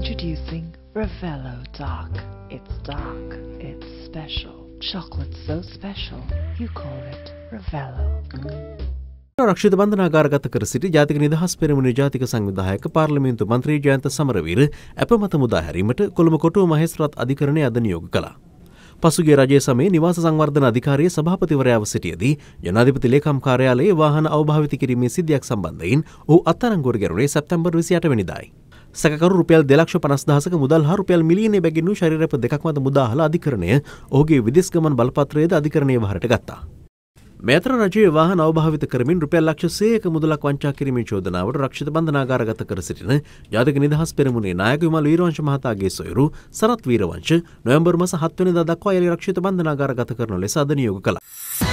Introducing Ravello Dark. It's dark, it's special. Chocolate so special, you call it Ravello. රක්ෂිත බන්ධනාගාරගත කර සිටි ජාතික නිදහස් පෙරමුණේ ජාතික සංවිධායක පාර්ලිමේන්තු මන්ත්‍රී ජයන්ත සමරවීර අපමත මුදා හැරීමට කොළඹ කොටුව මහේස්ත්‍රාත් අධිකරණය අද නියෝග කළා. පසුගිය රජයේ සමයේ නිවාස සංවර්ධන අධිකාරියේ සභාපතිවරයාව සිටියේදී ජනාධිපති ලේකම් කාර්යාලයේ වාහන අවභාවිත කිරීමේ සිද්ධියක් සම්බන්ධයෙන් ඔහු අත්අඩංගුවට ගැනුණේ සැප්තැම්බර් 28 වෙනිදායි. සැකකරු රුපියල් 2,50,000ක මුදල් හා රුපියල් මිලියන බැගින් ශරීරප දෙකක් මත මුදාහලා අධිකරණය ඔහුගේ විදේශ ගමන් බලපත්‍රයේද අධිකරණයේ වහරට ගත්තා. මේ අතර රජයේ වාහන අවභාවිත කරමින් රුපියල් ලක්ෂ 100ක මුදලක් වංචා කිරීමේ චෝදනාවට රක්ෂිත බන්ධනාගාරගත කර සිටින ජාතික නිදහස් පෙරමුණේ නායක විමල් වීරවංශ මහතාගේ සොයුරු සරත් වීරවංශ නොවැම්බර් මාස 7 වෙනිදා දක්වා යලි රක්ෂිත බන්ධනාගාරගත කරන ලෙස අද නියෝග කළා.